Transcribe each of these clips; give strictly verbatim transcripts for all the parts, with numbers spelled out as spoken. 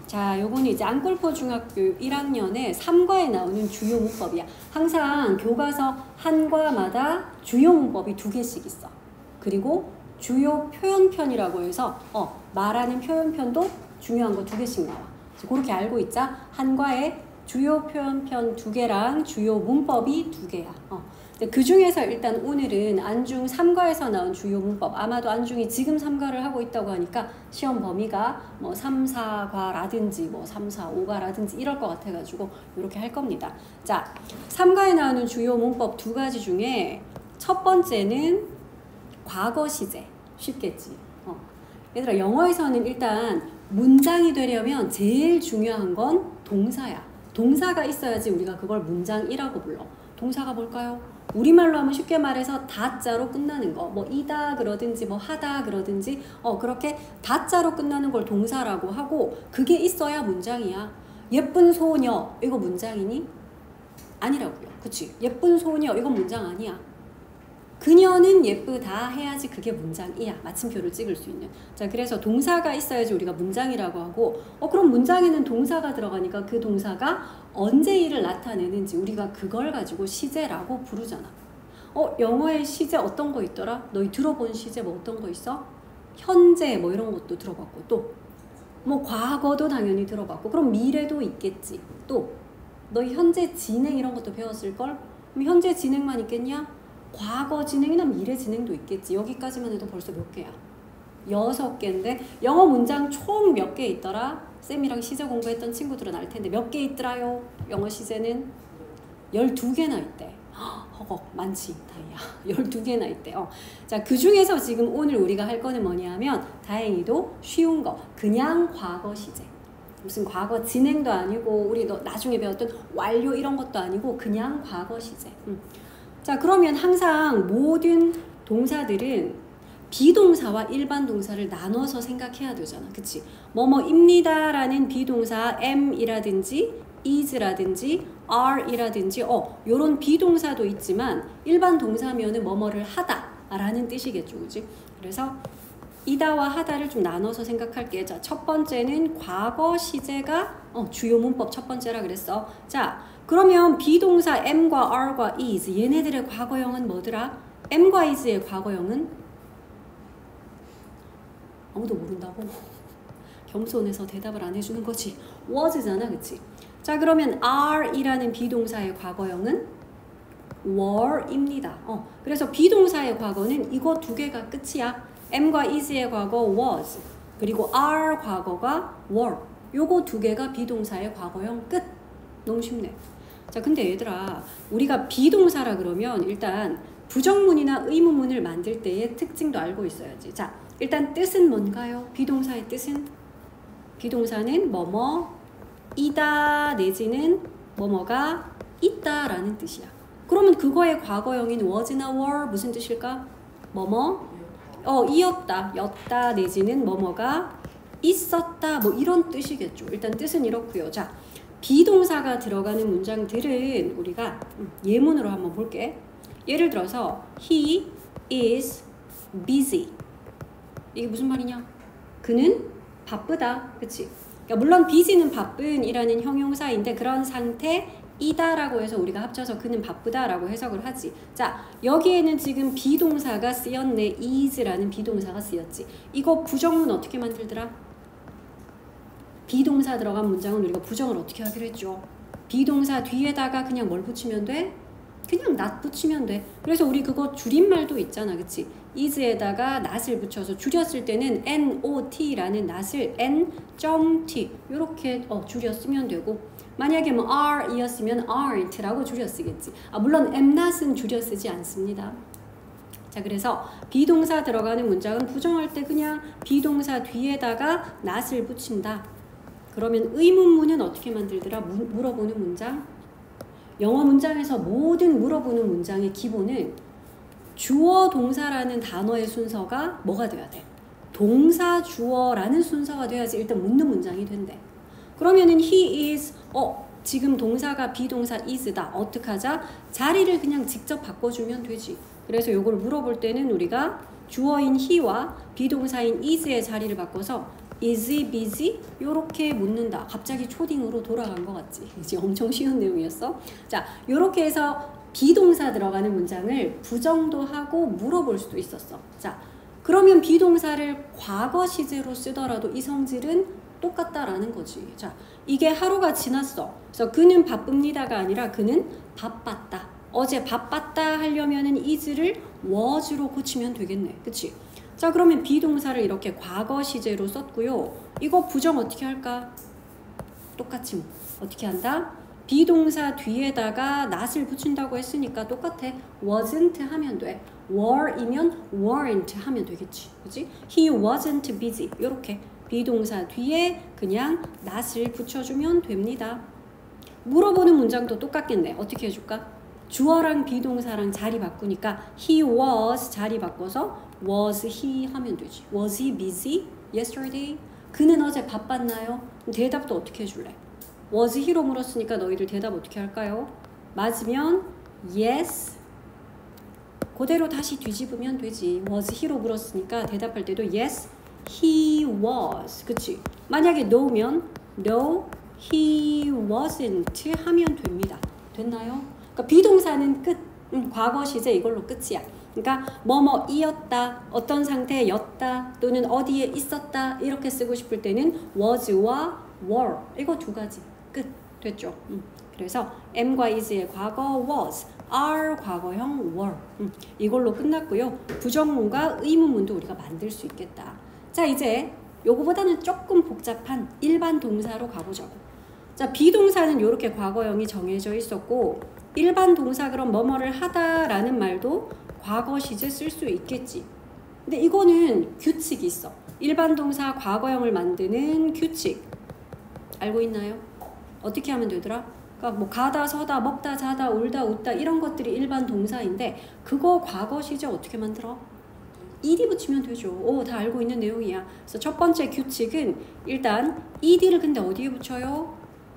자, 요거는 이제 안골포 중학교 일 학년에 삼 과에 나오는 주요 문법이야. 항상 교과서 한 과마다 주요 문법이 두 개씩 있어. 그리고 주요 표현편이라고 해서 어, 말하는 표현편도 중요한 거 두 개씩 나와. 그렇게 알고 있자. 한 과에 주요 표현편 두 개랑 주요 문법이 두 개야. 어. 그 중에서 일단 오늘은 안중 삼 과에서 나온 주요 문법, 아마도 안중이 지금 삼 과를 하고 있다고 하니까 시험 범위가 뭐 삼, 사 과라든지 뭐 삼, 사, 오 과라든지 이럴 것 같아가지고 이렇게 할 겁니다. 자, 삼 과에 나오는 주요 문법 두 가지 중에 첫 번째는 과거 시제. 쉽겠지. 어. 얘들아, 영어에서는 일단 문장이 되려면 제일 중요한 건 동사야. 동사가 있어야지 우리가 그걸 문장이라고 불러. 동사가 뭘까요? 우리말로 하면 쉽게 말해서 다자로 끝나는 거, 뭐 이다 그러든지 뭐 하다 그러든지 어 그렇게 다자로 끝나는 걸 동사라고 하고, 그게 있어야 문장이야. 예쁜 소녀 이거 문장이니? 아니라고요. 그치? 예쁜 소녀 이건 문장 아니야. 그녀는 예쁘다 해야지 그게 문장이야. 마침표를 찍을 수 있는. 자, 그래서 동사가 있어야지 우리가 문장이라고 하고, 어 그럼 문장에는 동사가 들어가니까 그 동사가 언제 일을 나타내는지 우리가 그걸 가지고 시제라고 부르잖아. 어 영어에 시제 어떤 거 있더라? 너희 들어본 시제 뭐 어떤 거 있어? 현재 뭐 이런 것도 들어봤고, 또 뭐 과거도 당연히 들어봤고, 그럼 미래도 있겠지. 또 너희 현재 진행 이런 것도 배웠을걸? 그럼 현재 진행만 있겠냐? 과거 진행이나 미래 진행도 있겠지. 여기까지만 해도 벌써 몇 개야? 여섯 개인데 영어 문장 총 몇 개 있더라? 쌤이랑 시제 공부했던 친구들은 알 텐데 몇 개 있더라요? 영어 시제는 열두 개나 있대. 허걱 많지 다이야. 열두 개나 있대. 어. 자, 그 중에서 지금 오늘 우리가 할 거는 뭐냐면 다행히도 쉬운 거, 그냥 과거 시제. 무슨 과거 진행도 아니고 우리 너 나중에 배웠던 완료 이런 것도 아니고 그냥 과거 시제. 음. 자, 그러면 항상 모든 동사들은 비동사와 일반 동사를 나눠서 생각해야 되잖아. 그치? 뭐뭐입니다 라는 비동사 am이라든지 is라든지 are이라든지 어 요런 비동사도 있지만 일반 동사면은 뭐뭐를 하다 라는 뜻이겠죠. 그치? 그래서 이다와 하다를 좀 나눠서 생각할게. 자, 첫 번째는 과거 시제가 어, 주요 문법 첫 번째라 그랬어. 자, 그러면 비동사 am과 are과 is 얘네들의 과거형은 뭐더라? am과 is의 과거형은 아무도 모른다고? 겸손해서 대답을 안 해주는 거지. was잖아, 그치? 자, 그러면 are이라는 비동사의 과거형은 were입니다. 어, 그래서 비동사의 과거는 이거 두 개가 끝이야. am과 is의 과거 was, 그리고 are 과거가 were. 요거 두 개가 비동사의 과거형 끝. 너무 쉽네. 자, 근데 얘들아, 우리가 비동사라 그러면 일단 부정문이나 의문문을 만들 때의 특징도 알고 있어야지. 자, 일단 뜻은 뭔가요? 비동사의 뜻은? 비동사는 뭐뭐 이다 내지는 뭐뭐가 있다라는 뜻이야. 그러면 그거의 과거형인 was나 were 무슨 뜻일까? 뭐뭐 어 이었다, 였다 내지는 뭐뭐가 있었다 뭐 이런 뜻이겠죠. 일단 뜻은 이렇고요. 자, 비동사가 들어가는 문장들은 우리가 예문으로 한번 볼게. 예를 들어서 he is busy. 이게 무슨 말이냐? 그는 바쁘다. 그치? 그러니까 물론 busy는 바쁜이라는 형용사인데 그런 상태이다라고 해서 우리가 합쳐서 그는 바쁘다라고 해석을 하지. 자, 여기에는 지금 비동사가 쓰였네. is라는 비동사가 쓰였지. 이거 부정문 어떻게 만들더라? 비동사 들어간 문장은 우리가 부정을 어떻게 하기로 했죠? 비동사 뒤에다가 그냥 뭘 붙이면 돼? 그냥 not 붙이면 돼. 그래서 우리 그거 줄임말도 있잖아. 그치? is에다가 not을 붙여서 줄였을 때는 not라는 not을 n.t 요렇게 어, 줄여 쓰면 되고, 만약에 뭐 are 이었으면 aren't라고 줄여 쓰겠지. 아, 물론 am not은 줄여 쓰지 않습니다. 자, 그래서 비동사 들어가는 문장은 부정할 때 그냥 비동사 뒤에다가 not을 붙인다. 그러면 의문문은 어떻게 만들더라? 무, 물어보는 문장? 영어 문장에서 모든 물어보는 문장의 기본은 주어 동사라는 단어의 순서가 뭐가 돼야 돼? 동사 주어라는 순서가 돼야지 일단 묻는 문장이 된대. 그러면은 he is 어 지금 동사가 비동사 is다. 어떡하자? 자리를 그냥 직접 바꿔주면 되지. 그래서 요걸 물어볼 때는 우리가 주어인 he와 비동사인 is의 자리를 바꿔서 is he busy? 요렇게 묻는다. 갑자기 초딩으로 돌아간 것 같지? 이제 엄청 쉬운 내용이었어. 자, 요렇게 해서 비동사 들어가는 문장을 부정도 하고 물어볼 수도 있었어. 자, 그러면 비동사를 과거 시제로 쓰더라도 이 성질은 똑같다라는 거지. 자, 이게 하루가 지났어. 그래서 그는 바쁩니다가 아니라 그는 바빴다. 어제 바빴다 하려면은 is를 was로 고치면 되겠네. 그치? 자, 그러면 비동사를 이렇게 과거 시제로 썼고요. 이거 부정 어떻게 할까? 똑같이 뭐. 어떻게 한다? 비동사 뒤에다가 not을 붙인다고 했으니까 똑같아. wasn't 하면 돼. were이면 weren't 하면 되겠지. 그치? He wasn't busy. 요렇게 비동사 뒤에 그냥 not을 붙여주면 됩니다. 물어보는 문장도 똑같겠네. 어떻게 해줄까? 주어랑 비동사랑 자리 바꾸니까 he was 자리 바꿔서 was he 하면 되지. Was he busy yesterday? 그는 어제 바빴나요? 대답도 어떻게 해줄래? was he로 물었으니까 너희들 대답 어떻게 할까요? 맞으면 yes. 그대로 다시 뒤집으면 되지. was he로 물었으니까 대답할 때도 yes, he was. 그치? 만약에 no면 no, he wasn't 하면 됩니다. 됐나요? 그러니까 비동사는 끝. 음, 과거 시제 이걸로 끝이야. 그러니까 뭐뭐이었다, 어떤 상태였다, 또는 어디에 있었다 이렇게 쓰고 싶을 때는 was와 were 이거 두 가지 끝. 됐죠? 음. 그래서 am과 is의 과거 was, are 과거형 were 음. 이걸로 끝났고요. 부정문과 의문문도 우리가 만들 수 있겠다. 자, 이제 요거보다는 조금 복잡한 일반 동사로 가보자고. 자, 비동사는 이렇게 과거형이 정해져 있었고 일반 동사 그럼 뭐뭐를 하다라는 말도 과거 시제 쓸 수 있겠지. 근데 이거는 규칙이 있어. 일반 동사 과거형을 만드는 규칙. 알고 있나요? 어떻게 하면 되더라? 그러니까 뭐 가다, 서다, 먹다, 자다, 울다, 웃다 이런 것들이 일반 동사인데 그거 과거 시제 어떻게 만들어? ed 붙이면 되죠. 오, 다 알고 있는 내용이야. 그래서 첫 번째 규칙은 일단 ed를 근데 어디에 붙여요?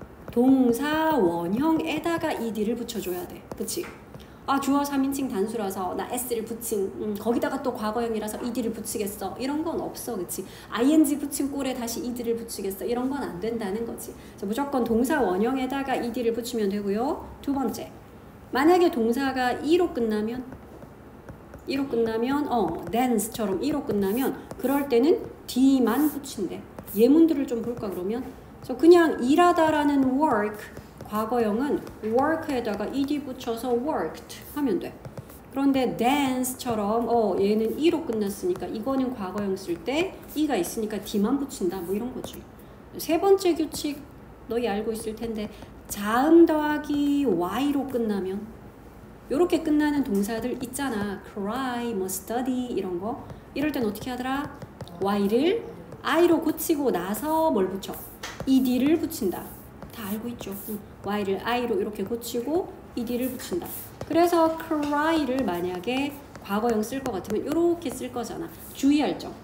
동사 원형에다가 ed를 붙여줘야 돼. 그치? 아, 주어 삼인칭 단수라서 나 s를 붙인 음, 거기다가 또 과거형이라서 ed를 붙이겠어 이런 건 없어. 그치? ing 붙인 꼴에 다시 ed를 붙이겠어 이런 건 안 된다는 거지. 그래서 무조건 동사 원형에다가 ed를 붙이면 되고요. 두 번째, 만약에 동사가 e로 끝나면 e로 끝나면 어 dance처럼 e로 끝나면 그럴 때는 d만 붙인대. 예문들을 좀 볼까 그러면? 그래서 그냥 일하다라는 work 과거형은 work에다가 ed 붙여서 worked 하면 돼. 그런데 dance처럼 어 얘는 e로 끝났으니까 이거는 과거형 쓸 때 e가 있으니까 d만 붙인다 뭐 이런 거지. 세 번째 규칙 너희 알고 있을 텐데 자음 더하기 y로 끝나면 요렇게 끝나는 동사들 있잖아. cry, 뭐 study 이런 거. 이럴 땐 어떻게 하더라? y를 i로 고치고 나서 뭘 붙여? ed를 붙인다. 다 알고 있죠. y를 i로 이렇게 고치고 ed를 붙인다. 그래서 cry를 만약에 과거형 쓸 것 같으면 이렇게 쓸 거잖아. 주의할 점.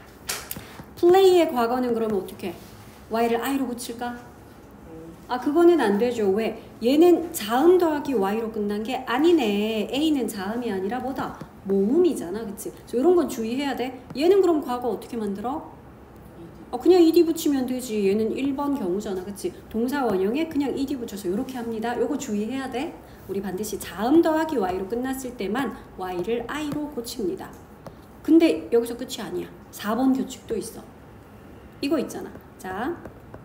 play의 과거는 그러면 어떻게? y를 i로 고칠까? 아, 그거는 안 되죠. 왜? 얘는 자음 더하기 y로 끝난 게 아니네. a는 자음이 아니라 뭐다? 모음이잖아. 그치? 그래서 이런 건 주의해야 돼. 얘는 그럼 과거 어떻게 만들어? 어, 그냥 ed 붙이면 되지. 얘는 일 번 경우잖아. 그치? 동사 원형에 그냥 ed 붙여서 이렇게 합니다. 요거 주의해야 돼. 우리 반드시 자음 더하기 y로 끝났을 때만 y를 i로 고칩니다. 근데 여기서 끝이 아니야. 사 번 규칙도 있어. 이거 있잖아. 자,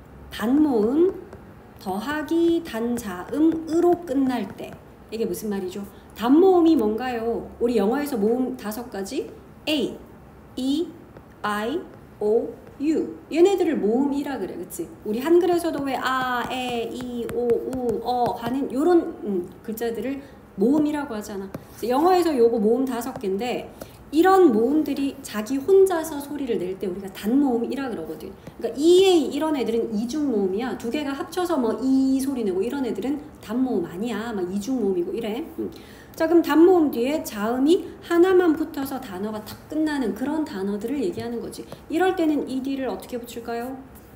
단모음 더하기 단자음으로 끝날 때 이게 무슨 말이죠? 단모음이 뭔가요? 우리 영어에서 모음 다섯 가지 A, E, I, O, U 얘네들을 모음이라 그래. 그치? 우리 한글에서도 왜 아, 에, 이, 오, 우, 어 하는 요런 음, 글자들을 모음이라고 하잖아. 영어에서 요거 모음 다섯 개인데 이런 모음들이 자기 혼자서 소리를 낼 때 우리가 단모음이라 그러거든. 그러니까 이에이 이런 애들은 이중 모음이야. 두 개가 합쳐서 뭐 이 소리 내고 이런 애들은 단모음 아니야. 막 이중 모음이고 이래. 음. 자, 그럼 단모음 뒤에 자음이 하나만 붙어서 단어가 탁 끝나는 그런 단어들을 얘기하는 거지. 이럴 때는 ed를 어떻게 붙일까요?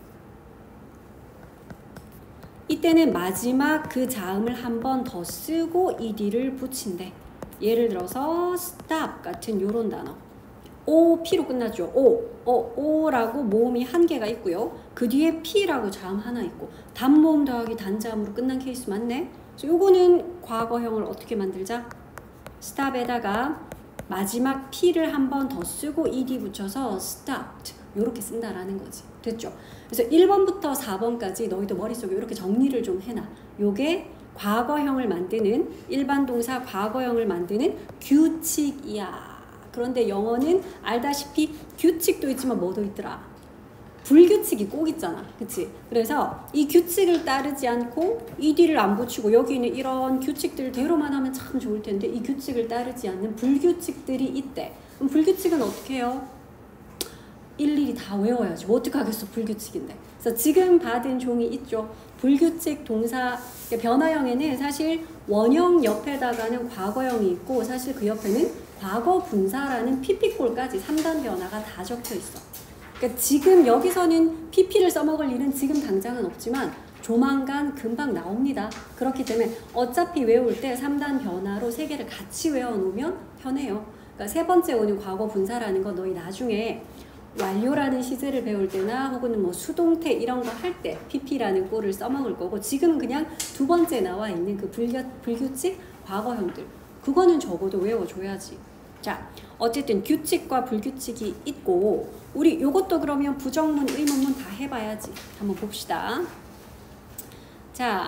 이때는 마지막 그 자음을 한 번 더 쓰고 ed를 붙인대. 예를 들어서 stop 같은 요런 단어. O, P로 끝났죠. O, 어, O라고 모음이 한 개가 있고요. 그 뒤에 P라고 자음 하나 있고 단모음 더하기 단자음으로 끝난 케이스 맞네. 그래서 요거는 과거형을 어떻게 만들자? stop에다가 마지막 P를 한 번 더 쓰고 ed 붙여서 stopped 요렇게 쓴다라는 거지. 됐죠? 그래서 일 번부터 사 번까지 너희도 머릿속에 이렇게 정리를 좀 해놔. 요게 과거형을 만드는 일반 동사 과거형을 만드는 규칙이야. 그런데 영어는 알다시피 규칙도 있지만 뭐도 있더라? 불규칙이 꼭 있잖아. 그치? 그래서 이 규칙을 따르지 않고 ed를 안 붙이고 여기 있는 이런 규칙들대로만 하면 참 좋을 텐데 이 규칙을 따르지 않는 불규칙들이 있대. 그럼 불규칙은 어떻게 해요? 일일이 다 외워야지. 뭐 어떡하겠어 불규칙인데. 그래서 지금 받은 종이 있죠. 불규칙 동사 변화형에는 사실 원형 옆에다가는 과거형이 있고 사실 그 옆에는 과거 분사라는 피피꼴까지 삼 단 변화가 다 적혀 있어. 그러니까 지금 여기서는 피피를 써먹을 일은 지금 당장은 없지만 조만간 금방 나옵니다. 그렇기 때문에 어차피 외울 때 삼 단 변화로 세 개를 같이 외워놓으면 편해요. 그러니까 세 번째 오는 과거 분사라는 건 너희 나중에 완료라는 시제를 배울 때나 혹은 뭐 수동태 이런 거 할 때 피피라는 꼴을 써먹을 거고 지금은 그냥 두 번째 나와 있는 그 불규, 불규칙 과거형들 그거는 적어도 외워줘야지. 자, 어쨌든 규칙과 불규칙이 있고 우리 요것도 그러면 부정문, 의문문 다 해봐야지. 한번 봅시다. 자,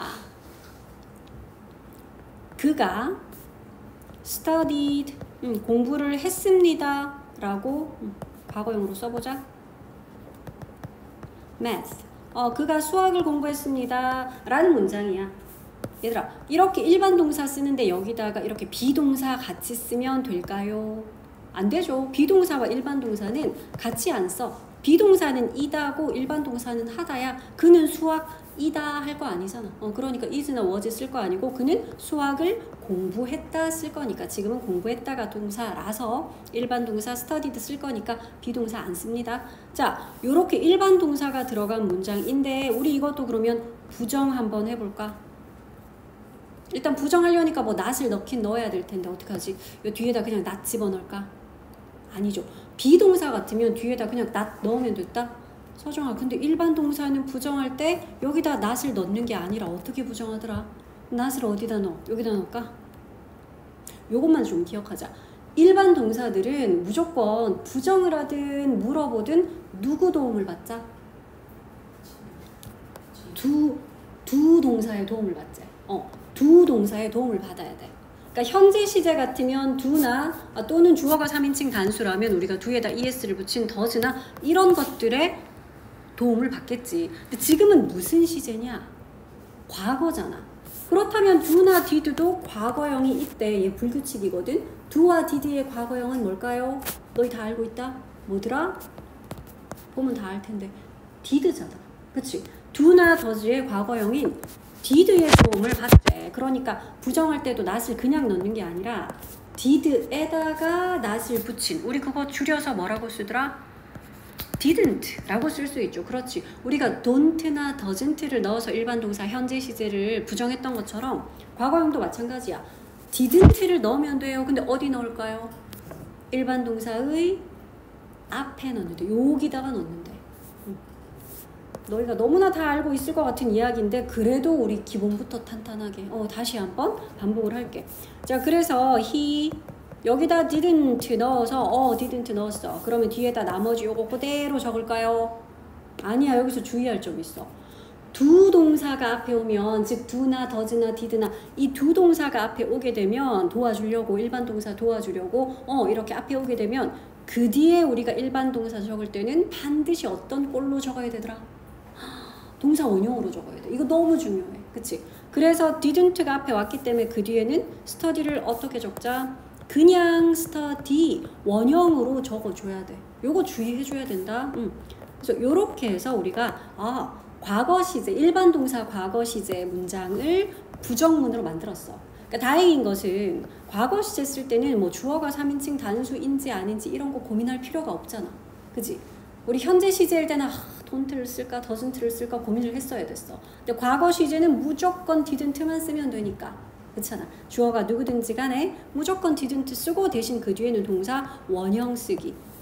그가 studied 음, 공부를 했습니다 라고 음, 과거형으로 써보자. math 어, 그가 수학을 공부했습니다 라는 문장이야. 얘들아 이렇게 일반 동사 쓰는데 여기다가 이렇게 비동사 같이 쓰면 될까요? 안 되죠. 비동사와 일반 동사는 같이 안 써. 비동사는 이다고 일반 동사는 하다야. 그는 수학이다 할 거 아니잖아. 어, 그러니까 is나 was 쓸 거 아니고 그는 수학을 공부했다 쓸 거니까 지금은 공부했다가 동사라서 일반 동사 studied 쓸 거니까 비동사 안 씁니다. 자, 요렇게 일반 동사가 들어간 문장인데 우리 이것도 그러면 부정 한번 해볼까? 일단 부정하려니까 뭐 not을 넣긴 넣어야 될 텐데 어떡하지? 요 뒤에다 그냥 not 집어넣을까? 아니죠. 비동사 같으면 뒤에다 그냥 not 넣으면 됐다? 서정아 근데 일반 동사는 부정할 때 여기다 not을 넣는 게 아니라 어떻게 부정하더라? not을 어디다 넣어? 여기다 넣을까? 요것만 좀 기억하자. 일반 동사들은 무조건 부정을 하든 물어보든 누구 도움을 받자? 두, 두 동사의 도움을 받자. 어, 두 동사의 도움을 받아야 돼. 그러니까 현재 시제 같으면 do나 또는 주어가 삼 인칭 단수라면 우리가 do에다 es를 붙인 does나 이런 것들의 도움을 받겠지. 근데 지금은 무슨 시제냐? 과거잖아. 그렇다면 do나 did도 과거형이 있대. 얘 불규칙이거든. do와 did의 과거형은 뭘까요? 너희 다 알고 있다? 뭐더라? 보면 다 알 텐데 did잖아. 그치? do나 does의 과거형인 did의 도움을 받대. 그러니까 부정할 때도 not을 그냥 넣는 게 아니라 did에다가 not을 붙인 우리 그거 줄여서 뭐라고 쓰더라? didn't 라고 쓸 수 있죠. 그렇지. 우리가 don't나 doesn't를 넣어서 일반 동사 현재 시제를 부정했던 것처럼 과거형도 마찬가지야. didn't를 넣으면 돼요. 근데 어디 넣을까요? 일반 동사의 앞에 넣는데 여기다가 넣는데 너희가 너무나 다 알고 있을 것 같은 이야기인데 그래도 우리 기본부터 탄탄하게 어, 다시 한번 반복을 할게. 자, 그래서 he 여기다 didn't 넣어서 어 didn't 넣었어. 그러면 뒤에다 나머지 요거 그대로 적을까요? 아니야. 여기서 주의할 점 있어. 두 동사가 앞에 오면 즉 do나 does나 did나 이 두 동사가 앞에 오게 되면 도와주려고 일반 동사 도와주려고 어 이렇게 앞에 오게 되면 그 뒤에 우리가 일반 동사 적을 때는 반드시 어떤 꼴로 적어야 되더라? 동사 원형으로 적어야 돼. 이거 너무 중요해. 그치? 그래서 didn't가 앞에 왔기 때문에 그 뒤에는 study를 어떻게 적자? 그냥 study 원형으로 적어줘야 돼. 요거 주의해줘야 된다. 음. 그래서 요렇게 해서 우리가 아 과거 시제, 일반 동사 과거 시제 문장을 부정문으로 만들었어. 그러니까 다행인 것은 과거 시제 쓸 때는 뭐 주어가 삼 인칭 단수인지 아닌지 이런 거 고민할 필요가 없잖아. 그치? 우리 현재 시제일 때는 아, don't를 쓸까 doesn't를 쓸까 고민을 했어야 됐어. 근데 과거 시제는 무조건 didn't만 쓰면 되니까. 그렇잖아. 주어가 누구든지 간에 무조건 didn't 쓰고 대신 그 뒤에는 동사 원형 쓰기.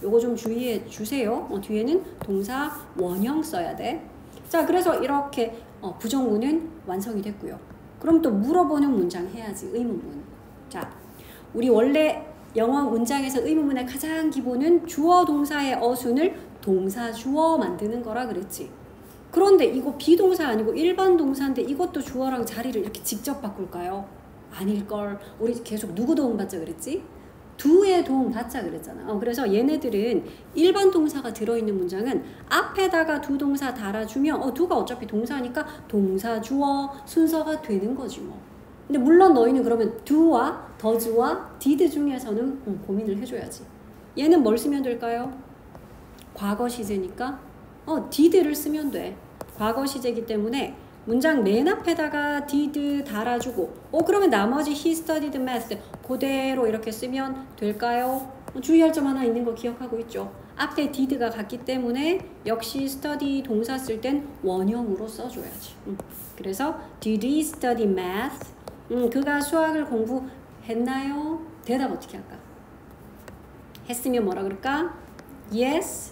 요거 좀 주의해 주세요. 어, 뒤에는 동사 원형 써야 돼. 자, 그래서 이렇게 어, 부정문은 완성이 됐고요. 그럼 또 물어보는 문장 해야지. 의문문. 자, 우리 원래 영어 문장에서 의문문의 가장 기본은 주어 동사의 어순을 동사 주어 만드는 거라 그랬지. 그런데 이거 비동사 아니고 일반 동사인데 이것도 주어랑 자리를 이렇게 직접 바꿀까요? 아닐걸. 우리 계속 누구 도움 받자 그랬지? do의 도움 받자 그랬잖아. 어, 그래서 얘네들은 일반 동사가 들어있는 문장은 앞에다가 do 동사 달아주면 어, do가 어차피 동사니까 동사 주어 순서가 되는 거지 뭐. 근데 물론 너희는 그러면 do와 does와 did 중에서는 음, 고민을 해줘야지. 얘는 뭘 쓰면 될까요? 과거 시제니까 어, did를 쓰면 돼. 과거 시제이기 때문에 문장 맨 앞에다가 did 달아주고 어 그러면 나머지 he studied math 그대로 이렇게 쓰면 될까요? 어, 주의할 점 하나 있는 거 기억하고 있죠? 앞에 did가 같기 때문에 역시 study 동사 쓸 땐 원형으로 써줘야지. 음. 그래서 did he study math? 음, 그가 수학을 공부했나요? 대답 어떻게 할까? 했으면 뭐라 그럴까? Yes,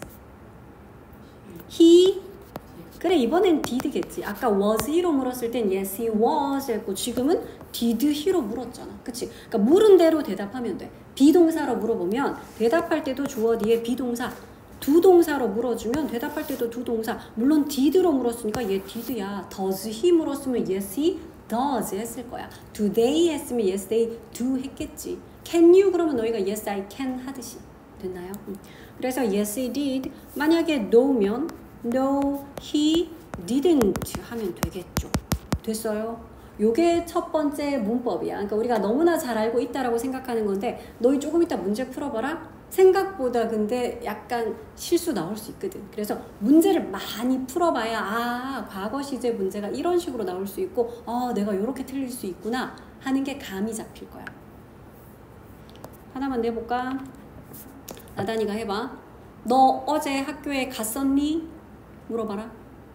he. 그래, 이번엔 did겠지. 아까 was he로 물었을 땐 yes he was 했고 지금은 did he로 물었잖아. 그치? 그러니까 물은 대로 대답하면 돼. 비동사로 물어보면 대답할 때도 주어 뒤에 비동사, 두 동사로 물어주면 대답할 때도 두 동사. 물론 did로 물었으니까 얘 did야. does he 물었으면 yes he does 했을 거야. do they 했으면 yes they do 했겠지. can you 그러면 너희가 yes I can 하듯이. 됐나요? 음. 그래서 yes he did. 만약에 no면 no he didn't 하면 되겠죠. 됐어요? 요게 첫 번째 문법이야. 그러니까 우리가 너무나 잘 알고 있다라고 생각하는 건데 너희 조금 이따 문제 풀어봐라. 생각보다 근데 약간 실수 나올 수 있거든. 그래서 문제를 많이 풀어봐야 아 과거 시제 문제가 이런 식으로 나올 수 있고 아 내가 이렇게 틀릴 수 있구나 하는 게 감이 잡힐 거야. 하나만 내볼까? 나단이가 해봐. 너 어제 학교에 갔었니? 물어봐라.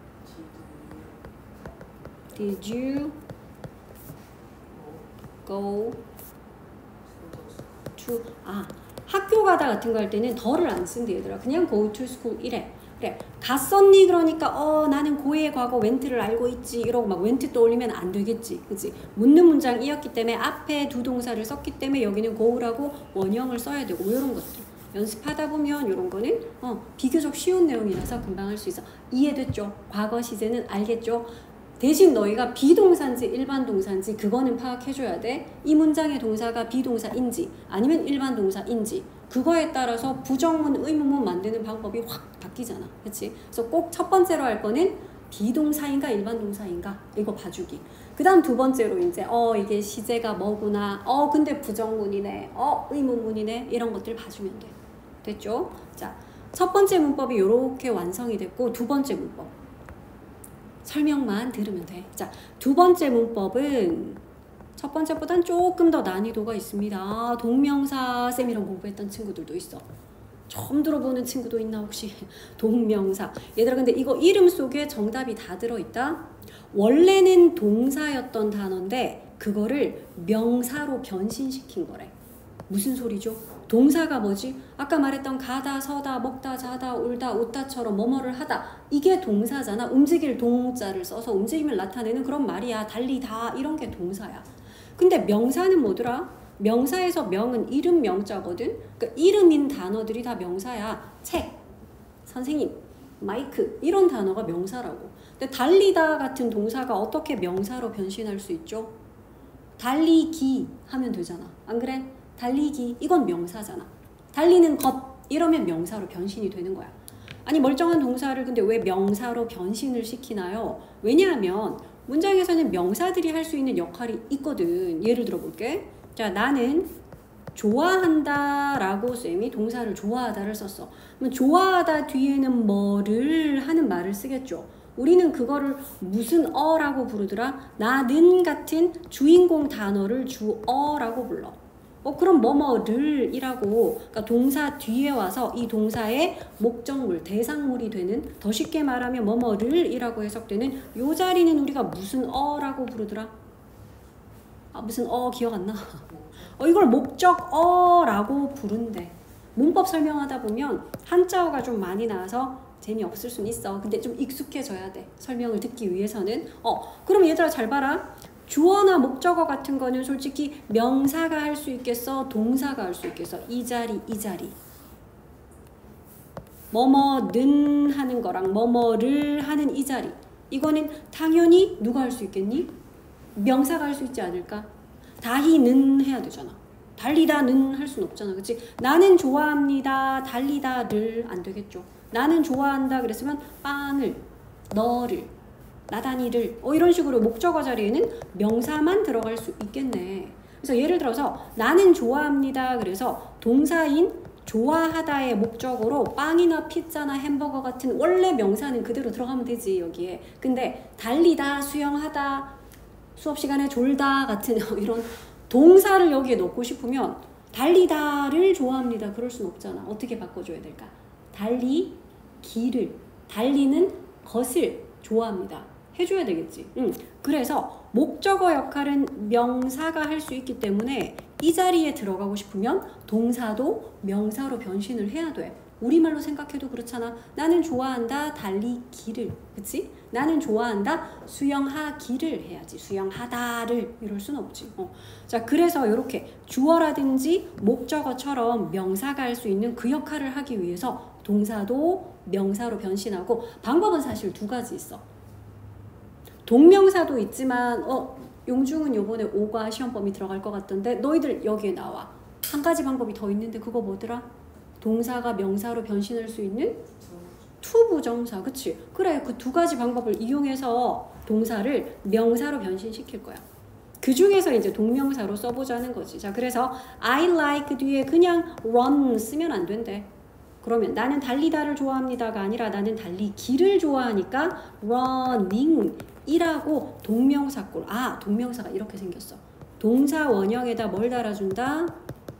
Did you go to 아 학교 가다 같은 거 할 때는 더를 안 쓴대 얘들아. 그냥 go to school 이래. 그래 갔었니 그러니까 어 나는 고의 과거 went를 알고 있지 이러고 막 went 떠올리면 안 되겠지. 그치? 묻는 문장이었기 때문에 앞에 두 동사를 썼기 때문에 여기는 go라고 원형을 써야 되고 이런 것들 연습하다 보면 이런 거는 어, 비교적 쉬운 내용이라서 금방 할 수 있어. 이해됐죠? 과거 시제는 알겠죠? 대신 너희가 비동사인지 일반 동사인지 그거는 파악해줘야 돼. 이 문장의 동사가 비동사인지 아니면 일반 동사인지 그거에 따라서 부정문, 의문문 만드는 방법이 확 바뀌잖아. 그치? 그래서 꼭 첫 번째로 할 거는 비동사인가 일반 동사인가 이거 봐주기. 그 다음 두 번째로 이제 어 이게 시제가 뭐구나 어 근데 부정문이네 어 의문문이네 이런 것들 봐주면 돼. 됐죠? 자, 첫 번째 문법이 이렇게 완성이 됐고 두 번째 문법 설명만 들으면 돼. 자, 두 번째 문법은 첫 번째보단 조금 더 난이도가 있습니다. 동명사 쌤이랑 공부했던 친구들도 있어. 처음 들어보는 친구도 있나 혹시? 동명사. 얘들아 근데 이거 이름 속에 정답이 다 들어있다. 원래는 동사였던 단어인데 그거를 명사로 변신시킨 거래. 무슨 소리죠? 동사가 뭐지? 아까 말했던 가다, 서다, 먹다, 자다, 울다, 웃다처럼 뭐뭐를 하다. 이게 동사잖아. 움직일 동자를 써서 움직임을 나타내는 그런 말이야. 달리다 이런 게 동사야. 근데 명사는 뭐더라? 명사에서 명은 이름 명자거든. 그러니까 이름인 단어들이 다 명사야. 책, 선생님, 마이크 이런 단어가 명사라고. 근데 달리다 같은 동사가 어떻게 명사로 변신할 수 있죠? 달리기 하면 되잖아. 안 그래? 달리기 이건 명사잖아. 달리는 것 이러면 명사로 변신이 되는 거야. 아니 멀쩡한 동사를 근데 왜 명사로 변신을 시키나요? 왜냐하면 문장에서는 명사들이 할 수 있는 역할이 있거든. 예를 들어 볼게. 자, 나는 좋아한다 라고 쌤이 동사를 좋아하다를 썼어. 그럼 좋아하다 뒤에는 뭐를 하는 말을 쓰겠죠. 우리는 그거를 무슨 어라고 부르더라? 나는 같은 주인공 단어를 주어라고 불러. 어 그럼 뭐뭐를 이라고 그러니까 동사 뒤에 와서 이 동사의 목적물, 대상물이 되는 더 쉽게 말하면 뭐뭐를 이라고 해석되는 요 자리는 우리가 무슨 어라고 부르더라? 아 무슨 어 기억 안 나? 어 이걸 목적어라고 부른대. 문법 설명하다 보면 한자어가 좀 많이 나와서 재미없을 수는 있어. 근데 좀 익숙해져야 돼. 설명을 듣기 위해서는. 어, 그럼 얘들아 잘 봐라. 주어나 목적어 같은 거는 솔직히 명사가 할 수 있겠어? 동사가 할 수 있겠어? 이 자리, 이 자리. 뭐뭐는 하는 거랑 뭐뭐를 하는 이 자리. 이거는 당연히 누가 할 수 있겠니? 명사가 할 수 있지 않을까? 다히는 해야 되잖아. 달리다는 할 수는 없잖아. 그치? 나는 좋아합니다. 달리다를 안 되겠죠. 나는 좋아한다 그랬으면 빵을, 너를, 나단이를 어 이런 식으로 목적어 자리에는 명사만 들어갈 수 있겠네. 그래서 예를 들어서 나는 좋아합니다. 그래서 동사인 좋아하다의 목적으로 빵이나 피자나 햄버거 같은 원래 명사는 그대로 들어가면 되지 여기에. 근데 달리다, 수영하다, 수업 시간에 졸다 같은 이런 동사를 여기에 넣고 싶으면 달리다를 좋아합니다. 그럴 순 없잖아. 어떻게 바꿔줘야 될까? 달리기를, 달리는 것을 좋아합니다. 해줘야 되겠지. 응. 그래서 목적어 역할은 명사가 할 수 있기 때문에 이 자리에 들어가고 싶으면 동사도 명사로 변신을 해야 돼. 우리말로 생각해도 그렇잖아. 나는 좋아한다 달리기를. 그치? 나는 좋아한다 수영하기를 해야지. 수영하다를 이럴 순 없지. 어. 자, 그래서 이렇게 주어라든지 목적어처럼 명사가 할 수 있는 그 역할을 하기 위해서 동사도 명사로 변신하고 방법은 사실 두 가지 있어. 동명사도 있지만 어 용중은 요번에 오과 시험 범위 들어갈 것 같던데 너희들 여기에 나와. 한 가지 방법이 더 있는데 그거 뭐더라? 동사가 명사로 변신할 수 있는 투부정사. 그치? 그래, 그 두 가지 방법을 이용해서 동사를 명사로 변신시킬 거야. 그 중에서 이제 동명사로 써보자는 거지. 자, 그래서 I like 뒤에 그냥 run 쓰면 안 된대. 그러면 나는 달리다를 좋아합니다가 아니라 나는 달리기를 좋아하니까 running 이라고 동명사꼴. 아, 동명사가 이렇게 생겼어. 동사 원형에다 뭘 달아준다?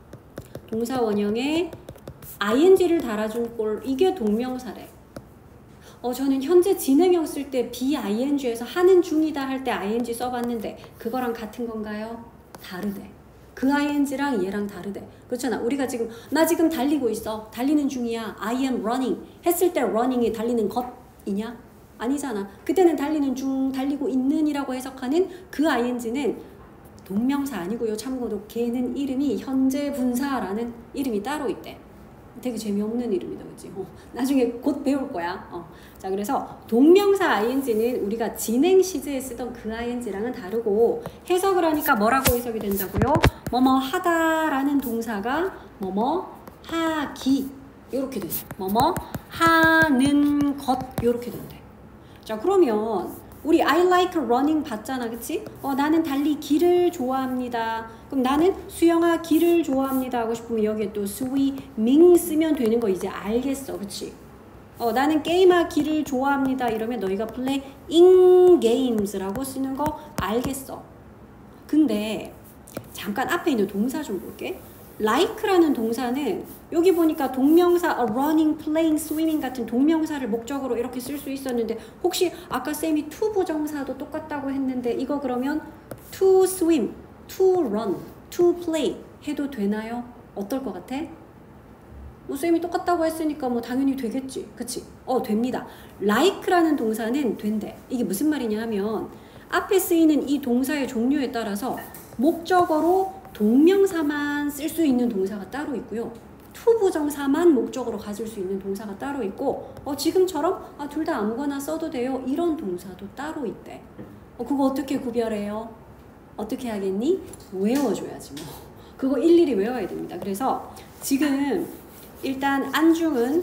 동사 원형에 아이엔지를 달아준 꼴. 이게 동명사래. 어, 저는 현재 진행형 쓸 때 비아이엔지에서 하는 중이다 할 때 아이엔지 써봤는데 그거랑 같은 건가요? 다르대. 그 아이엔지랑 얘랑 다르대. 그렇잖아. 우리가 지금 나 지금 달리고 있어. 달리는 중이야. I am running 했을 때 running이 달리는 것이냐? 아니잖아. 그때는 달리는 중, 달리고 있는 이라고 해석하는 그 아이엔지는 동명사 아니고요. 참고로 걔는 이름이 현재 분사라는 이름이 따로 있대. 되게 재미없는 이름이다. 그치? 어, 나중에 곧 배울 거야. 어. 자, 그래서 동명사 아이엔지는 우리가 진행 시제에 쓰던 그 아이엔지랑은 다르고 해석을 하니까 뭐라고 해석이 된다고요? 뭐뭐 하다라는 동사가 뭐뭐 하기 이렇게 되죠. 뭐뭐 하는 것 이렇게 된대. 자, 그러면 우리 I like running 봤잖아. 그치? 어, 나는 달리기를 좋아합니다. 그럼 나는 수영하기를 좋아합니다 하고 싶으면 여기에 또 swimming 쓰면 되는 거 이제 알겠어. 그치? 어, 나는 게임하기를 좋아합니다 이러면 너희가 playing games라고 쓰는 거 알겠어. 근데 잠깐 앞에 있는 동사 좀 볼게. like라는 동사는 여기 보니까 동명사 a running, playing, swimming 같은 동명사를 목적으로 이렇게 쓸 수 있었는데 혹시 아까 쌤이 to 부정사도 똑같다고 했는데 이거 그러면 to swim, to run, to play 해도 되나요? 어떨 것 같아? 뭐 쌤이 똑같다고 했으니까 뭐 당연히 되겠지. 그치? 어, 됩니다. like라는 동사는 된대. 이게 무슨 말이냐 하면 앞에 쓰이는 이 동사의 종류에 따라서 목적어로 동명사만 쓸 수 있는 동사가 따로 있고요. 투부정사만 목적으로 가질 수 있는 동사가 따로 있고 어, 지금처럼 아, 둘 다 아무거나 써도 돼요. 이런 동사도 따로 있대. 어, 그거 어떻게 구별해요? 어떻게 하겠니? 외워줘야지 뭐. 그거 일일이 외워야 됩니다. 그래서 지금 일단 안중은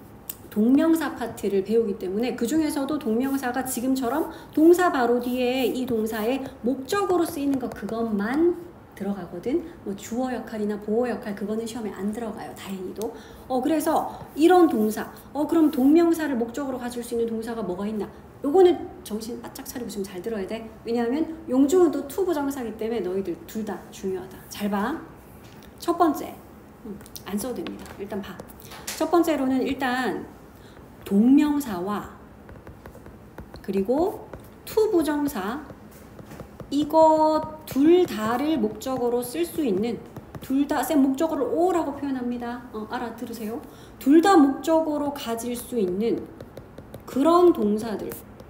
동명사 파트를 배우기 때문에 그 중에서도 동명사가 지금처럼 동사 바로 뒤에 이 동사의 목적으로 쓰이는 거 그것만 들어가거든. 뭐 주어 역할이나 보어 역할 그거는 시험에 안 들어가요. 다행히도. 어 그래서 이런 동사. 어 그럼 동명사를 목적으로 가질 수 있는 동사가 뭐가 있나? 요거는 정신 바짝 차리고 좀 잘 들어야 돼. 왜냐하면 용중은 또 투부정사이기 때문에 너희들 둘 다 중요하다. 잘 봐. 첫 번째. 음, 안 써도 됩니다. 일단 봐. 첫 번째로는 일단 동명사와 그리고 투부정사 이거 둘 다를 목적어로 쓸 수 있는 둘 다 쌤 목적어를 오라고 표현합니다. 어, 알아들으세요? 둘 다 목적어로 가질 수 있는 그런 동사들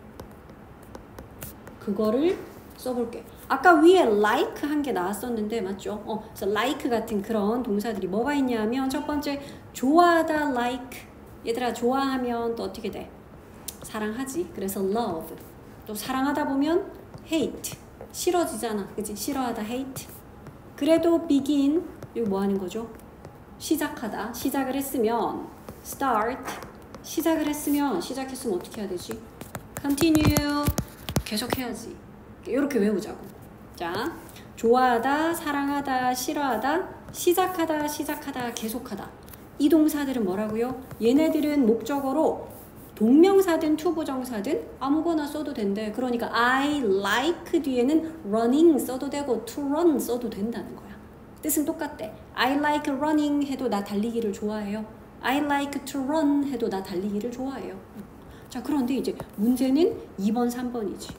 그거를 써볼게. 아까 위에 like 한 게 나왔었는데 맞죠? 어, 그래서 like 같은 그런 동사들이 뭐가 있냐면 첫 번째 좋아하다 like. 얘들아 좋아하면 또 어떻게 돼? 사랑하지. 그래서 love. 또 사랑하다 보면 hate. 싫어지잖아. 그치? 싫어하다 hate. 그래도 begin. 이거 뭐 하는 거죠? 시작하다. 시작을 했으면 start. 시작을 했으면 시작했으면 어떻게 해야 되지? continue. 계속 해야지. 이렇게 외우자고. 자, 좋아하다, 사랑하다, 싫어하다, 시작하다, 시작하다, 계속하다. 이 동사들은 뭐라고요? 얘네들은 목적어로 동명사든 투부정사든 아무거나 써도 된대. 그러니까 I like 뒤에는 running 써도 되고 to run 써도 된다는 거야. 뜻은 똑같대. I like running 해도 나 달리기를 좋아해요. I like to run 해도 나 달리기를 좋아해요. 자, 그런데 이제 문제는 이 번, 삼 번이지.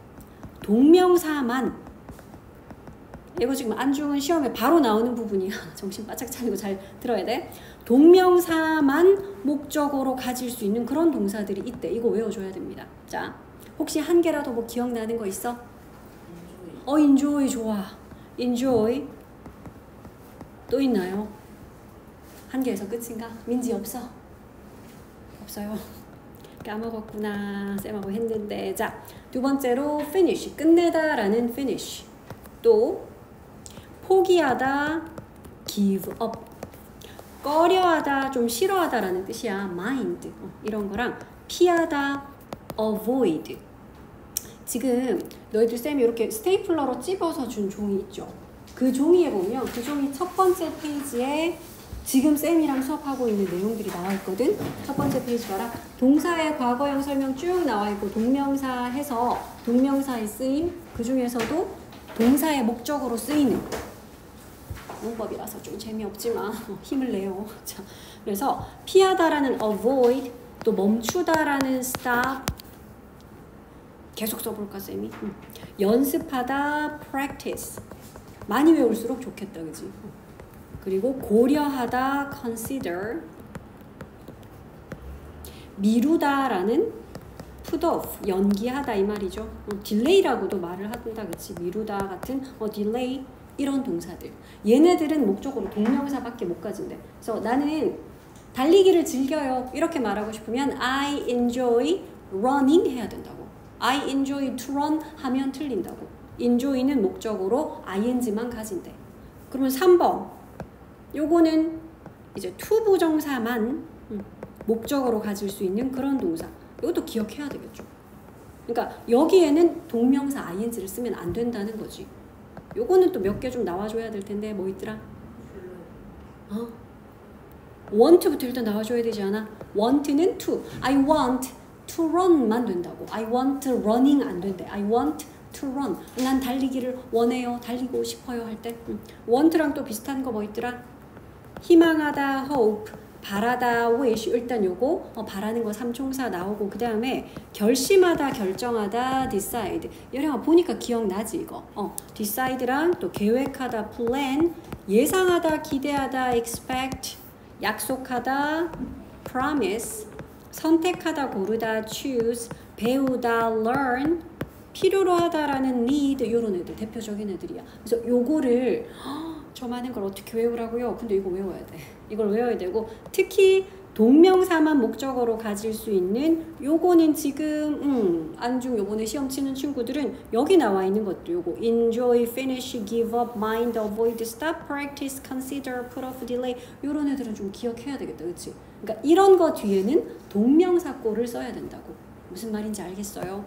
동명사만. 이거 지금 안중은 시험에 바로 나오는 부분이야. 정신 바짝 차리고 잘 들어야 돼. 동명사만 목적어로 가질 수 있는 그런 동사들이 있대. 이거 외워줘야 됩니다. 자, 혹시 한 개라도 뭐 기억나는 거 있어? 어, enjoy 좋아. enjoy. 또 있나요? 한 개에서 끝인가? 민지 없어? 없어요. 까먹었구나. 쌤하고 했는데. 자, 두 번째로 finish. 끝내다 라는 finish. 또 포기하다 give up. 꺼려하다 좀 싫어하다 라는 뜻이야. mind. 어, 이런 거랑 피하다 avoid. 지금 너희들 쌤이 이렇게 스테이플러로 찝어서 준 종이 있죠. 그 종이에 보면 그 종이 첫 번째 페이지에 지금 쌤이랑 수업하고 있는 내용들이 나와 있거든. 첫 번째 페이지 봐라. 동사의 과거형 설명 쭉 나와 있고 동명사 해서 동명사의 쓰임 그 중에서도 동사의 목적으로 쓰이는 문법이라서 좀 재미없지만 힘을 내요. 자, 그래서 피하다라는 avoid 또 멈추다라는 stop 계속 써볼까 쌤이? 음. 연습하다 practice 많이 외울수록 좋겠다 그지? 그리고 고려하다 consider 미루다라는 put off 연기하다 이 말이죠. 어, delay라고도 말을 한다 그치? 미루다 같은 어, delay 이런 동사들 얘네들은 목적으로 동명사밖에 못 가진대. 그래서 나는 달리기를 즐겨요 이렇게 말하고 싶으면 I enjoy running 해야 된다고. I enjoy to run 하면 틀린다고. enjoy는 목적으로 ing만 가진대. 그러면 삼 번 요거는 이제 투부정사만 음, 목적으로 가질 수 있는 그런 동사. 이것도 기억해야 되겠죠. 그러니까 여기에는 동명사 ing를 쓰면 안 된다는 거지. 요거는 또 몇 개 좀 나와줘야 될 텐데 뭐 있더라? 어? want부터 일단 나와줘야 되지 않아? want는 to. I want to run만 된다고. I want running 안 된대. I want to run. 난 달리기를 원해요. 달리고 싶어요 할 때. 음. want랑 또 비슷한 거 뭐 있더라? 희망하다 hope. 바라다 wish. 일단 요거 어, 바라는 거 삼총사 나오고 그 다음에 결심하다 결정하다 decide. 여령아 보니까 기억나지 이거. 어, decide랑 또 계획하다 plan. 예상하다 기대하다 expect. 약속하다 promise. 선택하다 고르다 choose. 배우다 learn. 필요로 하다라는 need. 요런 애들 대표적인 애들이야. 그래서 요거를 저 많은 걸 어떻게 외우라고요? 근데 이거 외워야 돼. 이걸 외워야 되고 특히 동명사만 목적어로 가질 수 있는 요거는 지금 음, 안중 요번에 시험 치는 친구들은 여기 나와 있는 것도 요거 enjoy, finish, give up, mind, avoid, stop, practice, consider, put off, delay 요런 애들은 좀 기억해야 되겠다. 그치? 그러니까 이런 거 뒤에는 동명사꼴을 써야 된다고. 무슨 말인지 알겠어요?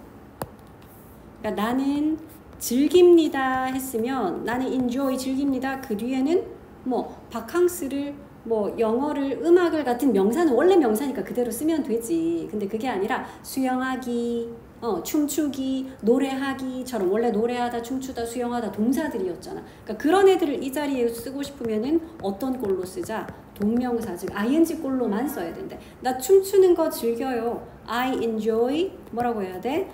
그러니까 나는 즐깁니다 했으면 나는 enjoy 즐깁니다. 그 뒤에는 뭐 바캉스를 뭐 영어를 음악을 같은 명사는 원래 명사니까 그대로 쓰면 되지. 근데 그게 아니라 수영하기, 어, 춤추기, 노래하기처럼 원래 노래하다, 춤추다, 수영하다 동사들이었잖아. 그러니까 그런 애들을 이 자리에 쓰고 싶으면은 어떤 꼴로 쓰자? 동명사 즉 ing 꼴로만 써야 된대. 나 춤추는 거 즐겨요. I enjoy 뭐라고 해야 돼?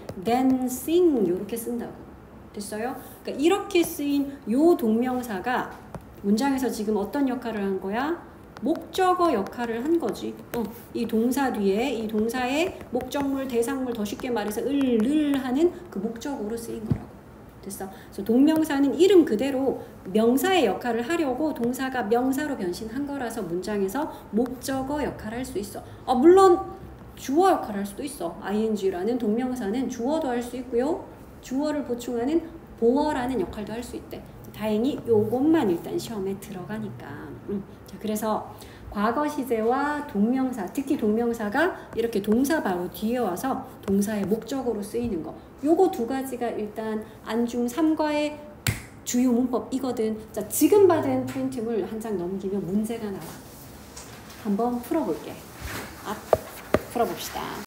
dancing 이렇게 쓴다고. 됐어요? 그러니까 이렇게 쓰인 요 동명사가 문장에서 지금 어떤 역할을 한 거야? 목적어 역할을 한 거지. 어, 이 동사 뒤에 이 동사의 목적물, 대상물, 더 쉽게 말해서 을, 를 하는 그 목적으로 쓰인 거라고. 됐어. 그래서 동명사는 이름 그대로 명사의 역할을 하려고 동사가 명사로 변신한 거라서 문장에서 목적어 역할을 할 수 있어. 아, 물론 주어 역할을 할 수도 있어. 아이엔지라는 동명사는 주어도 할 수 있고요. 주어를 보충하는 보어라는 역할도 할 수 있대. 다행히 요것만 일단 시험에 들어가니까. 음. 자, 그래서 과거 시제와 동명사, 특히 동명사가 이렇게 동사 바로 뒤에 와서 동사의 목적으로 쓰이는 거. 요거 두 가지가 일단 안중 삼 과의 주요 문법이거든. 자, 지금 받은 프린트물 한 장 넘기면 문제가 나와. 한번 풀어볼게. 아, 풀어봅시다.